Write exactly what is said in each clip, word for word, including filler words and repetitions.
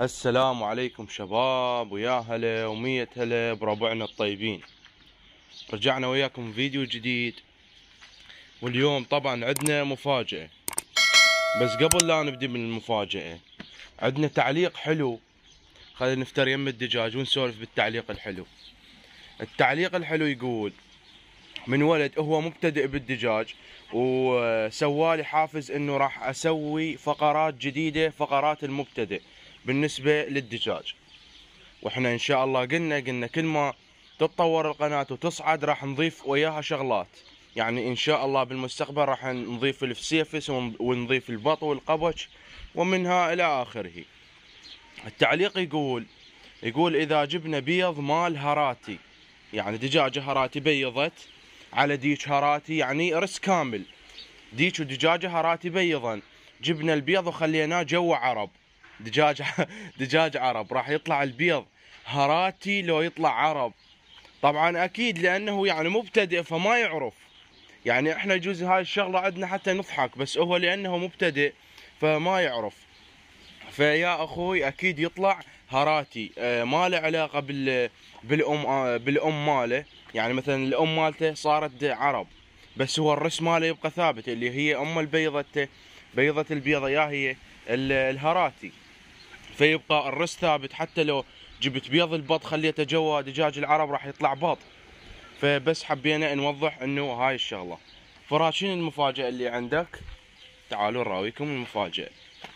السلام عليكم شباب، ويا هلا ومية هلا بربعنا الطيبين. رجعنا وياكم فيديو جديد، واليوم طبعا عندنا مفاجأة. بس قبل لا نبدي من المفاجأة عندنا تعليق حلو. خلينا نفتر يم الدجاج ونسولف بالتعليق الحلو. التعليق الحلو يقول من ولد هو مبتدئ بالدجاج، وسوالي حافز انه راح اسوي فقرات جديدة، فقرات المبتدئ بالنسبة للدجاج. واحنا ان شاء الله قلنا قلنا كل ما تتطور القناة وتصعد راح نضيف وياها شغلات. يعني ان شاء الله بالمستقبل راح نضيف الفسيفس ونضيف البط والقبش ومنها الى اخره. التعليق يقول يقول اذا جبنا بيض مال هراتي، يعني دجاجة هراتي بيضت على ديك هراتي، يعني رس كامل ديك ودجاجة هراتي بيضا، جبنا البيض وخليناه جو عرب، دجاج دجاج عرب، راح يطلع البيض هراتي لو يطلع عرب. طبعا اكيد لانه يعني مبتدئ فما يعرف، يعني احنا يجوز هاي الشغله عندنا حتى نضحك، بس هو لانه مبتدئ فما يعرف. فيا اخوي اكيد يطلع هراتي، آه ما له علاقه بال بالام آه بالام ماله. يعني مثلا الام مالته صارت عرب، بس هو الرس ماله يبقى ثابت، اللي هي ام البيضه، بيضه البيضه يا هي الهراتي، فيبقى الرس ثابت. حتى لو جبت بيض البط خليته جوا دجاج العرب راح يطلع بط. فبس حبينا نوضح انه هاي الشغله. فراس شنو المفاجاه اللي عندك؟ تعالوا نراويكم المفاجاه.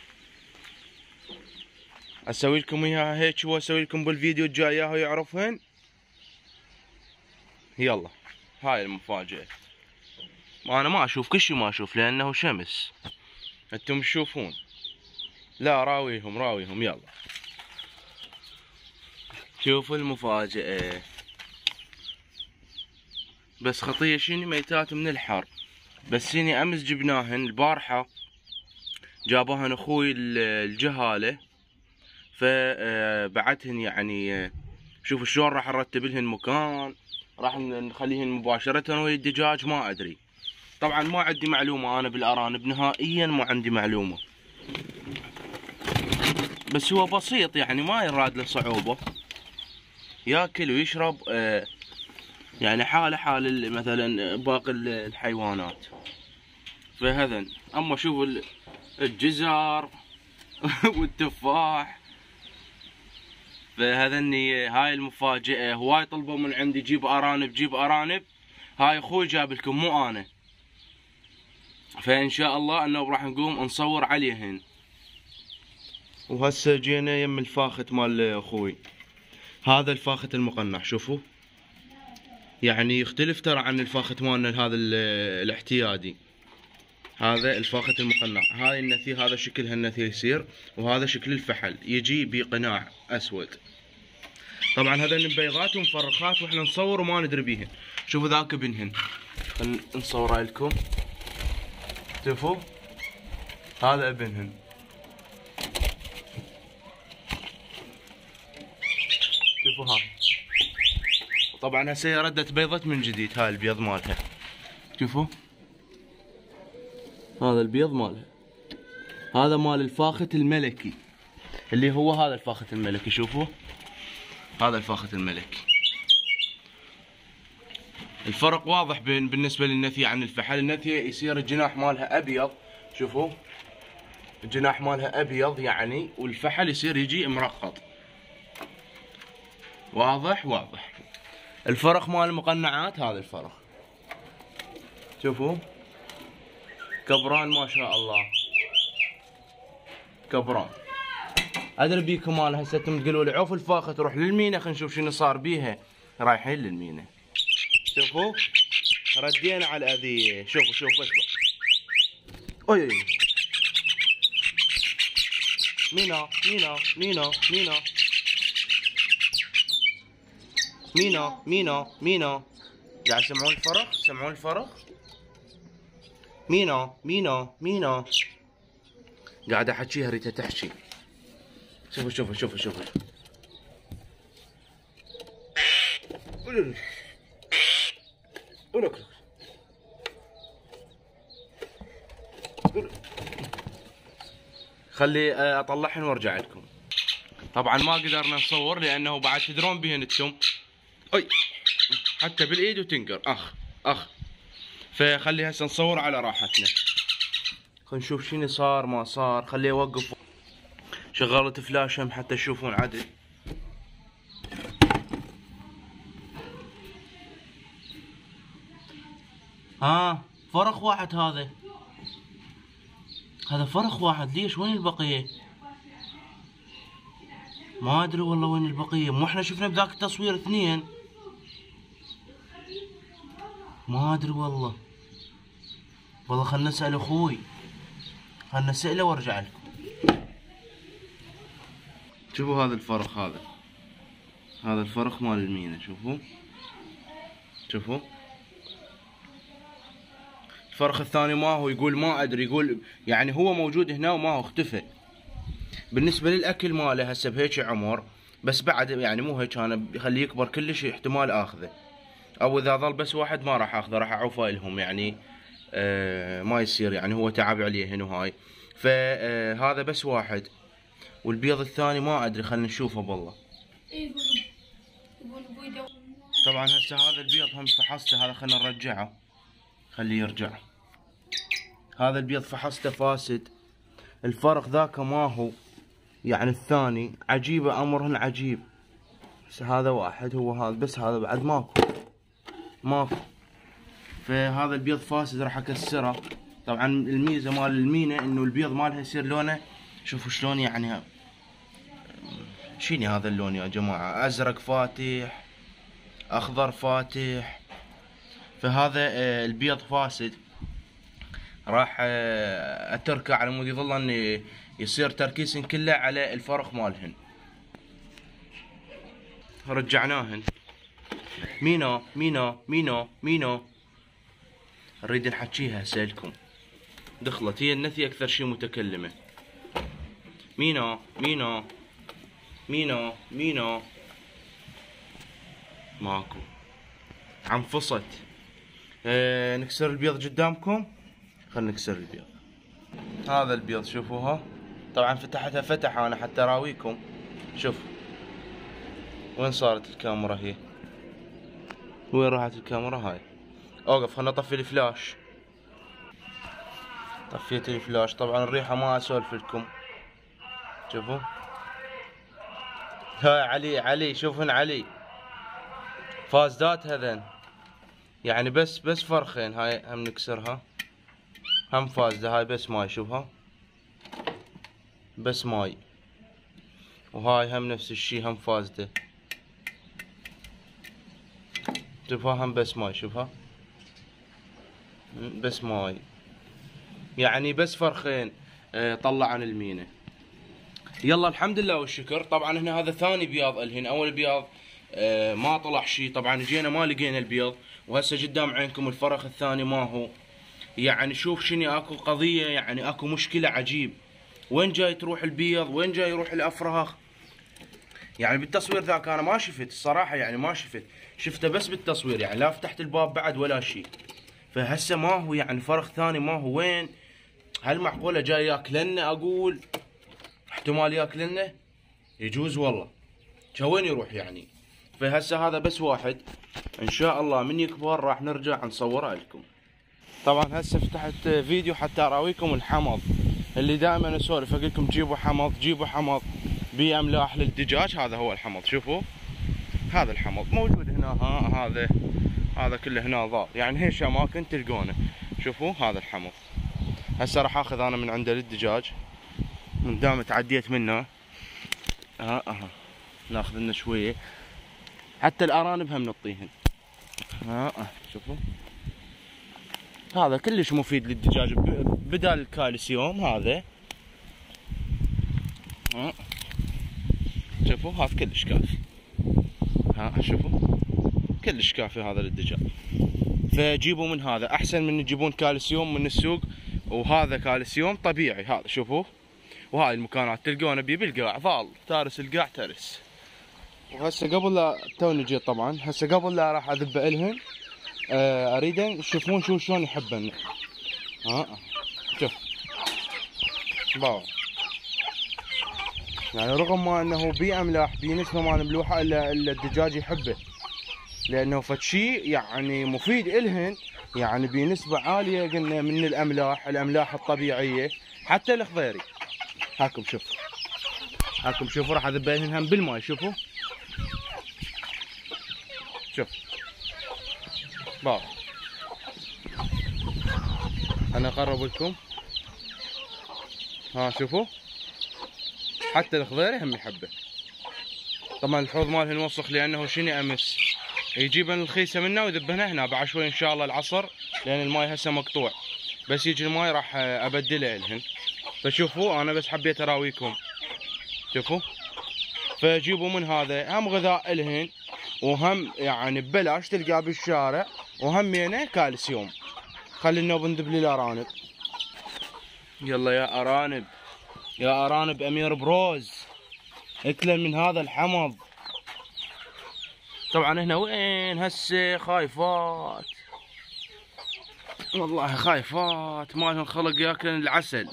اسوي لكم اياها هيك واسوي لكم بالفيديو الجاي اياها يعرفهن. يلا هاي المفاجاه. انا ما اشوف كل شيء، ما اشوف لانه شمس، انتم تشوفون. لا راويهم راويهم. يلا شوفوا المفاجأة. بس خطية شنو ميتات من الحر. بس هني امس جبناهن البارحة، جابوهن اخوي الجهالة، فبعتهن. يعني شوفوا شلون راح نرتب لهن مكان، راح نخليهن مباشرة ويا الدجاج. ما ادري طبعا، ما عندي معلومة انا بالارانب، نهائيا ما عندي معلومة. بس هو بسيط يعني ما يراد له صعوبة، ياكل ويشرب، يعني حاله حال مثلا باقي الحيوانات. فهذا اما شوفوا الجزر والتفاح. فهذا هاي المفاجأة. هواي طلبوا من عندي جيب ارانب جيب ارانب، هاي اخوي جاب لكم مو انا. فان شاء الله انه راح نقوم نصور عليهن. وهسه جينا يم الفاخت مال اخوي، هذا الفاخت المقنع. شوفوا يعني يختلف ترى عن الفاخت مالنا هذا الاحتيادي. هذا الفاخت المقنع، هاي النثي هذا شكلها النثي يصير، وهذا شكل الفحل يجي بقناع اسود. طبعا هذا بيضات ومفرخات واحنا نصور وما ندري بيهن. شوفوا ذاك ابنهن، خلينا نصوره لكم. شوفوا هذا ابنهن. شوفوا هاي. طبعا هسه ردت بيضت من جديد، هاي البيض مالها. شوفوا هذا البيض مالها، هذا مال الفاخت الملكي، اللي هو هذا الفاخت الملكي. شوفوا هذا الفاخت الملكي. الفرق واضح بين بالنسبه للنثي عن الفحل. النثي يصير الجناح مالها ابيض، شوفوا الجناح مالها ابيض يعني، والفحل يصير يجي مرقط. واضح واضح. الفرق مال المقنعات هذا الفرق. شوفوا كبران ما شاء الله، كبران. ادري بيكم مال هسه انتم تقولوا لي عوف الفاخت تروح للمينا، خلينا نشوف شنو صار بيها. رايحين للمينا. شوفوا ردينا على الاذيه. شوفوا شوفوا اسمع. اي مينا مينا مينا مينا مينا مينا مينا. قاعد تسمعون الفرخ؟ تسمعون الفرخ؟ مينا مينا مينا. قاعد احكيها ريتها تحكي. شوفوا شوفوا شوفوا شوفوا. خلي اطلعهن وارجع لكم. طبعا ما قدرنا نصور لانه بعد تدرون بهن انتم اي حتى بالايد وتنقر اخ اخ. فخلي هسه نصور على راحتنا. خلينا نشوف شنو صار ما صار. خليه يوقف. شغلت فلاش هم حتى تشوفون عدل. ها فرخ واحد هذا. هذا فرخ واحد. ليش وين البقية؟ ما ادري والله وين البقية. مو احنا شفنا بذاك التصوير اثنين. ما ادري والله. والله خلنا نسأل اخوي. خلنا نسأله وارجع لكم. شوفوا هذا الفرخ هذا. هذا الفرخ مال المينا. شوفوا شوفوا. الفرخ الثاني ما هو. يقول ما ادري. يقول يعني هو موجود هنا وما هو اختفى. بالنسبة للأكل ماله هسه بهيك عمر بس بعد يعني مو هيك أنا بخليه يكبر كلش احتمال آخذه. أو إذا ظل بس واحد ما راح آخذه راح أعوفه لهم يعني آه ما يصير يعني هو تعب عليه هنا وهاي. فهذا آه بس واحد. والبيض الثاني ما أدري. خلينا نشوفه بالله. طبعا هسه هذا البيض هم فحصته. هذا خلينا نرجعه. خليه يرجع. هذا البيض فحصته فاسد. الفرق ذاك ما هو يعني الثاني. عجيبة أمرهن عجيب. بس هذا واحد هو هذا بس. هذا بعد ماكو ماكو. فهذا البيض فاسد راح اكسره. طبعا الميزة مال المينا انه البيض مالها يصير لونه شوفوا شلون يعني. شيني هذا اللون يا جماعة. ازرق فاتح اخضر فاتح. فهذا البيض فاسد. راح اتركه على مود يظل ان يصير تركيزهن كله على الفرخ مالهن. رجعناهن. مينا مينا مينا مينا. نريد نحكيها هسه لكم. دخلت هي النثي اكثر شي متكلمة. مينا مينا مينا مينا. ماكو. عنفصت. اه نكسر البيض قدامكم. خلنا نكسر البيض. هذا البيض شوفوها. طبعا فتحتها فتح انا حتى اراويكم. شوف وين صارت الكاميرا هي. وين راحت الكاميرا هاي. اوقف خلنا اطفي الفلاش. طفيت الفلاش. طبعا الريحة ما اسولف لكم. شوفوا هاي علي علي. شوفن علي فازدات هذن يعني بس بس فرخين. هاي هم نكسرها. هم فازدة. هاي بس ماي. شوفها بس ماي. وهاي هم نفس الشي هم فازدة. شوفها هم بس ماي. شوفها بس ماي. يعني بس فرخين اه طلع عن المينا. يلا الحمد لله والشكر. طبعا هنا هذا ثاني بياض الهن. اول بياض اه ما طلع شي. طبعا جينا ما لقينا البيض. وهسه قدام عينكم الفرخ الثاني ما هو. يعني شوف شنو اكو قضية يعني اكو مشكلة عجيب. وين جاي تروح البيض وين جاي يروح الافراخ. يعني بالتصوير ذاك انا ما شفت الصراحة يعني ما شفت. شفته بس بالتصوير يعني لا فتحت الباب بعد ولا شيء. فهسه ما هو يعني فرخ ثاني ما هو وين. هل معقولة جاي ياكلنا اقول. احتمال ياكلنا. يجوز والله. وين يروح يعني. فهسه هذا بس واحد. ان شاء الله من يكبر راح نرجع نصوره لكم. طبعا هسه فتحت فيديو حتى اراويكم الحمض اللي دائما اسولف اقول لكم جيبوا حمض جيبوا حمض باملاح للدجاج. هذا هو الحمض. شوفوا هذا الحمض موجود هنا. ها هذا هذا كله هنا ضار يعني هيش اماكن تلقونه. شوفوا هذا الحمض. هسه راح اخذ انا من عنده للدجاج. من دام تعديت منه ها اها ناخذ لنا شويه. حتى الارانب هم نعطيهن. ها اه شوفوا هذا كلش مفيد للدجاج بدال الكالسيوم هذا. ها شوفوا هذا كلش كافي. ها شوفوا كلش كافي هذا للدجاج. فجيبوا من هذا احسن من تجيبون كالسيوم من السوق. وهذا كالسيوم طبيعي. هذا شوفوا. وهاي المكانات تلقونه بيه بالقاع ظال تارس القاع ترس. وهسه قبل لا توني جيت طبعا هسه قبل لا راح اذب الهن آه اريدن تشوفون شو شلون يحبن. ها شوف باو يعني رغم ما انه بيه املاح بيه نسبه مال ملوحه الا الا الدجاج يحبه، لانه فشي يعني مفيد الهن، يعني بنسبه عاليه قلنا من الاملاح، الاملاح الطبيعيه حتى الخضيري. هاكم شوفوا، هاكم شوفوا راح اذبيهن هم بالماء. شوفوا شوف باب، انا اقرب لكم. ها شوفوا حتى الخضيري هم يحبه. طبعا الحوض مالهن وسخ لانه شنو امس يجيبن الخيسه منه ويذبهن هنا بعد شوي ان شاء الله العصر، لان الماي هسه مقطوع، بس يجي الماي راح ابدله لهن. فشوفوا انا بس حبيت اراويكم. شوفوا فجيبوا من هذا هم غذاء الهن، وهم يعني ببلاش تلقاه بالشارع، وهمينه كالسيوم. خلينا بنذب لي الارانب. يلا يا ارانب، يا ارانب امير بروز، اكلن من هذا الحمض. طبعا هنا وين هسه خايفات، والله خايفات مالهن خلق ياكلن العسل.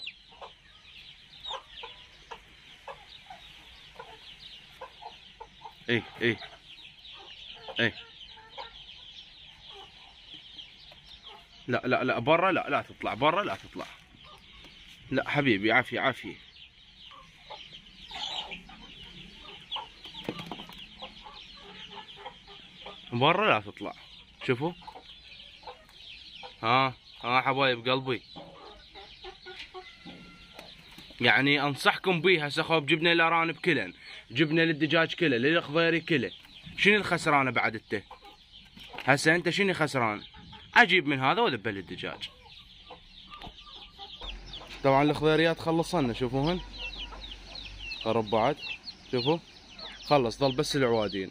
اي اي اي لا لا لا برا، لا لا تطلع برا، لا تطلع، لا حبيبي عافية عافية. برا لا تطلع. شوفوا ها ها حبايب قلبي، يعني انصحكم بيه. هسه خوب جبنا الارانب كلن، جبنا للدجاج كله، للخضيري كله، شنو الخسرانه بعد انت؟ هسه انت شنو خسران؟ اجيب من هذا واذبه للدجاج. طبعا الخضيريات خلصنا، شوفوهن قرب بعد، شوفوا خلص ظل بس العوادين.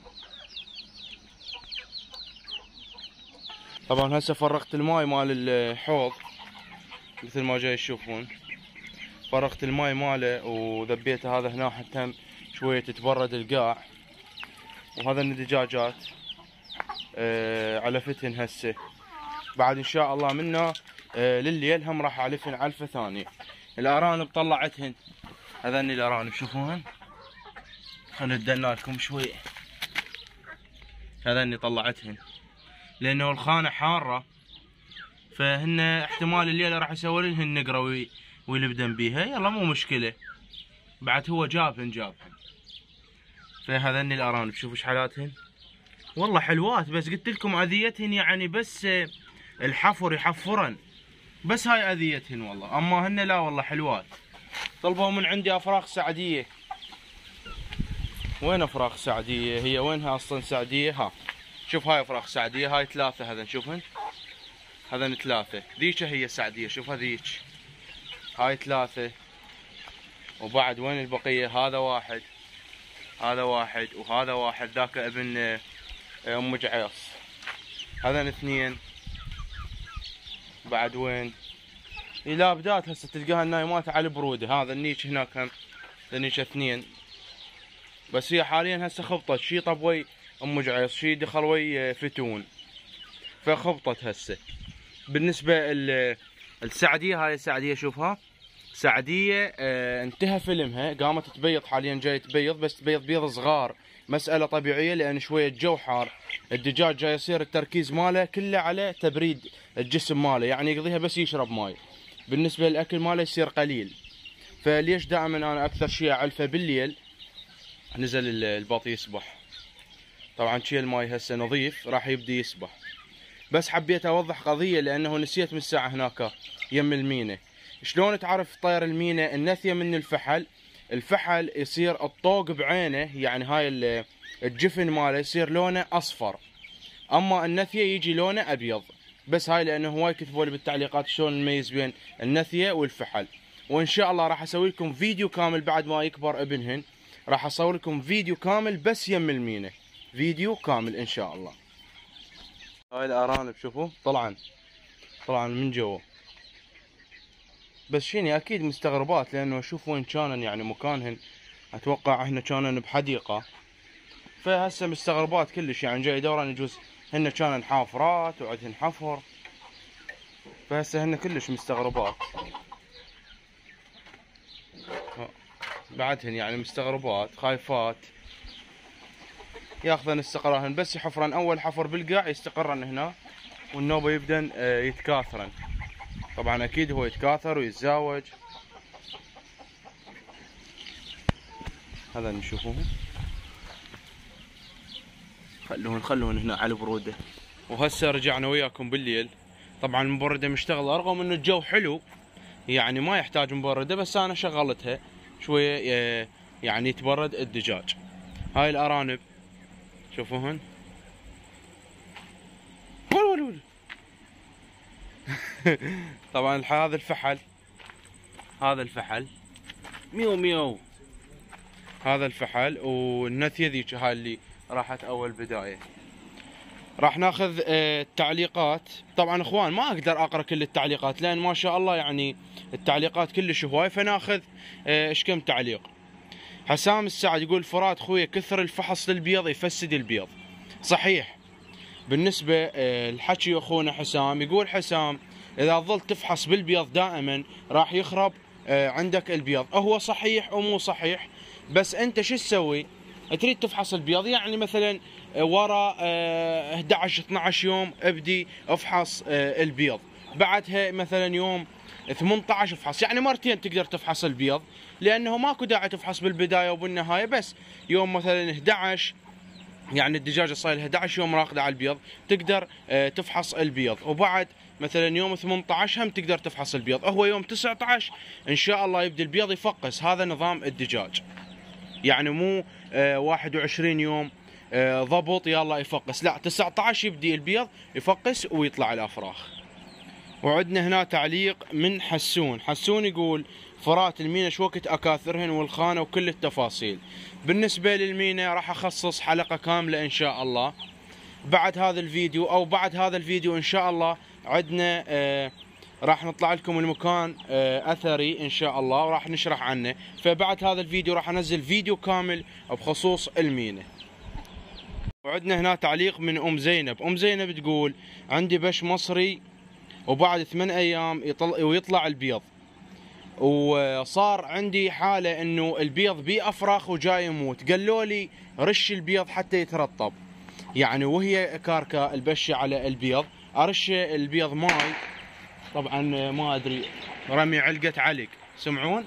طبعا هسه فرغت الماي مال الحوض مثل ما جاي تشوفون، فرغت الماي ماله وذبيته هذا هنا حتى شويه تتبرد القاع. وهذا الدجاجات آه علفتهن هسه، بعد ان شاء الله منه آه لليل هم راح اعلفهن علفه ثانيه. الارانب طلعتهن، هذني الارانب شوفوهن، خلينا ندلنا لكم شوي. هذني طلعتهن لانه الخانه حاره، فهن احتمال الليله راح يسوي لهن نقره ويلبدن بيها. يلا مو مشكله، بعد هو جابهن جابهن. فهذني الارانب شوفوا ايش حالاتهن، والله حلوات، بس قلت لكم اذيتهن يعني بس الحفر يحفرن، بس هاي اذيتهن والله. اما هن لا والله حلوات. طلبوا من عندي افراخ سعديه. وين افراخ سعديه؟ هي وينها اصلا سعديه؟ ها شوف هاي افراخ سعديه، هاي ثلاثه هذن شوفهن، هذن ثلاثه. ذيك هي سعديه، شوف هذيك، هاي ثلاثه. وبعد وين البقيه؟ هذا واحد، هذا واحد، وهذا واحد، ذاك ابن ام جعيص. هذن اثنين. بعد وين؟ الى بدات هسه تلقاها النايمات على البروده. هذا النيش هناك هم، النيش اثنين. بس هي حاليا هسه خبطت، شي طب وي ام جعيص، شي دخل وي فتون، فخبطت هسه. بالنسبه السعديه، هاي السعديه شوفها سعديه اه انتهى فيلمها، قامت تبيض حاليا، جاي تبيض بس تبيض بيض صغار، مساله طبيعيه لان شويه الجو حار. الدجاج جاي يصير التركيز ماله كله على تبريد الجسم ماله، يعني يقضيها بس يشرب ماي، بالنسبه للاكل ماله يصير قليل. فليش دائما انا اكثر شيء اعلفه بالليل؟ نزل البط يسبح، طبعا شي الماي هسه نظيف راح يبدي يسبح. بس حبيت اوضح قضيه لانه نسيت من الساعه هناك يم المينا. شلون تعرف طير المينا النثيه من الفحل؟ الفحل يصير الطوق بعينه، يعني هاي الجفن ماله يصير لونه اصفر، اما النثيه يجي لونه ابيض. بس هاي لانه هواي كتبوا لي بالتعليقات شلون نميز بين النثيه والفحل. وان شاء الله راح اسوي لكم فيديو كامل بعد ما يكبر ابنهن، راح اصور لكم فيديو كامل بس يم المينا، فيديو كامل ان شاء الله. هاي الارانب شوفوا طلعن طلعن من جوا، بس شيني اكيد مستغربات لانه اشوف وين كانن، يعني مكانهن اتوقع احنا كانن بحديقه، فهسه مستغربات كلش، يعني جاي دوران يجوز هن كانن حافرات وعدهن حفر، فهسه هن كلش مستغربات. بعدهن يعني مستغربات خايفات ياخذن استقرارهن، بس يحفرن اول حفر بالقاع يستقرن هنا والنوبه يبدن يتكاثرن. طبعا اكيد هو يتكاثر ويتزاوج. هذا نشوفوه، خلوهن خلوهن هنا على البروده. وهسه رجعنا وياكم بالليل. طبعا المبرده مشتغله رغم انه الجو حلو يعني ما يحتاج مبرده، بس انا شغلتها شويه يعني يتبرد الدجاج. هاي الارانب شوفوهن طبعا هذا الفحل، هذا الفحل ميو ميو، هذا الفحل. والنثيه ذيك هاي اللي راحت اول بدايه. راح ناخذ التعليقات. طبعا اخوان ما اقدر اقرا كل التعليقات لان ما شاء الله يعني التعليقات كلش هواي، فناخذ ايش كم تعليق. حسام السعد يقول فرات خويا كثر الفحص للبيض يفسد البيض. صحيح. بالنسبه الحكي اخونا حسام، يقول حسام اذا ظلت تفحص بالبيض دائما راح يخرب عندك البيض. هو صحيح ومو صحيح، بس انت شو تسوي؟ تريد تفحص البيض يعني مثلا ورا احد عشر اثني عشر يوم ابدي افحص البيض، بعدها مثلا يوم ثمانية عشر افحص، يعني مرتين تقدر تفحص البيض، لانه ماكو داعي تفحص بالبدايه وبالنهايه. بس يوم مثلا احد عشر يعني الدجاجه صاير لها احد عشر يوم راقده على البيض تقدر تفحص البيض، وبعد مثلا يوم ثمانية عشر هم تقدر تفحص البيض. هو يوم تسعة عشر ان شاء الله يبدي البيض يفقس. هذا نظام الدجاج، يعني مو واحد وعشرين يوم ضبط يلا يفقس، لا تسعة عشر يبدي البيض يفقس ويطلع الافراخ. وعندنا هنا تعليق من حسون. حسون يقول فرات المينا شو وقت اكاثرهن والخانه وكل التفاصيل. بالنسبه للمينا راح اخصص حلقه كامله ان شاء الله بعد هذا الفيديو، او بعد هذا الفيديو ان شاء الله عندنا آه راح نطلع لكم المكان آه اثري ان شاء الله وراح نشرح عنه. فبعد هذا الفيديو راح انزل فيديو كامل بخصوص المينا. وعندنا هنا تعليق من ام زينب. ام زينب تقول عندي بش مصري وبعد ثمان ايام يطلع ويطلع البيض، وصار عندي حاله انه البيض بيه افراخ وجاي يموت. قالوا لي رش البيض حتى يترطب، يعني وهي كاركه البشه على البيض ارش البيض ماي. طبعا ما ادري رمي علقه علق، سمعون؟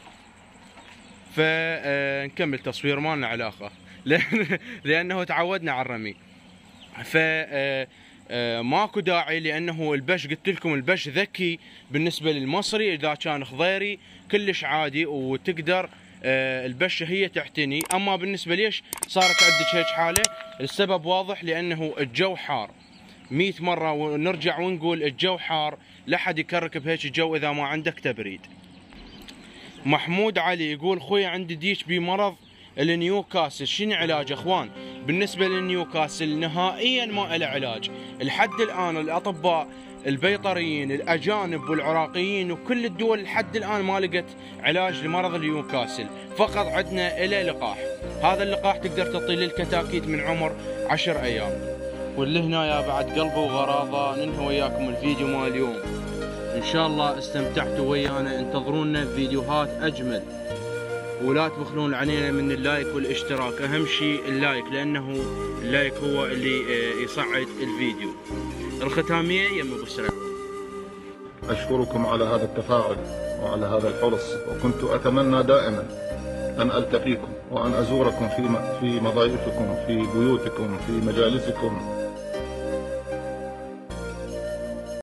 فنكمل تصوير ما لنا علاقه لانه تعودنا على الرمي. ف ماكو داعي لانه البش قلت لكم البش ذكي. بالنسبه للمصري اذا كان خضيري كلش عادي وتقدر البشه هي تعتني. اما بالنسبه ليش صارت عندك هيك حاله؟ السبب واضح، لانه الجو حار. مئة مره ونرجع ونقول الجو حار، لا حد يكرك بهيك الجو اذا ما عندك تبريد. محمود علي يقول خويا عندي ديش بمرض النيوكاسل، شنو علاج اخوان؟ بالنسبه للنيوكاسل نهائيا ما له علاج لحد الان. الاطباء البيطريين الاجانب والعراقيين وكل الدول لحد الان ما لقت علاج لمرض النيوكاسل، فقط عندنا له لقاح. هذا اللقاح تقدر تعطيه للكتاكيت من عمر عشر ايام. واللي هنا يا بعد قلبه وغراضه ننهي وياكم الفيديو مال اليوم. ان شاء الله استمتعتوا ويانا، انتظرونا فيديوهات اجمل، ولا تبخلون علينا من اللايك والاشتراك. اهم شيء اللايك، لانه اللايك هو اللي يصعد الفيديو. الختاميه يم ابو سلام. اشكركم على هذا التفاعل وعلى هذا الحرص، وكنت اتمنى دائما ان التقيكم وان ازوركم في في مضايفكم، في بيوتكم، في مجالسكم.